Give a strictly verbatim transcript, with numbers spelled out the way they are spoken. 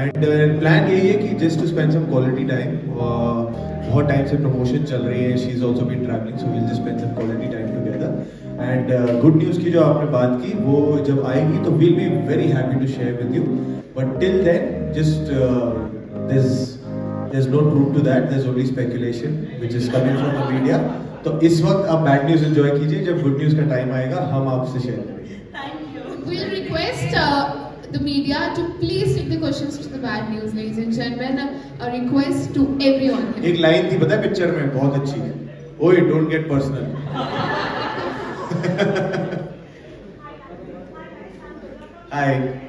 And plan यही है कि just to spend some quality time, बहुत टाइम से प्रमोशन चल रही है, she is also been travelling, so will just spend some quality time together. And good news की जो आपने बात की वो जब आएगी तो will be very happy to share with you, but till then just there's no truth to that, there's only speculation which is coming from the media. तो इस वक्त आप बैड न्यूज़ एंजॉय कीजिए, जब गुड न्यूज़ का time आएगा हम आपसे शेयर करेंगे। Thank you. We'll request uh, the media to please take the questions to the bad news, ladies and gentlemen. A request to everyone. एक लाइन थी पता है पिक्चर में, बहुत अच्छी है, ओए डोंट गेट पर्सनल। हाय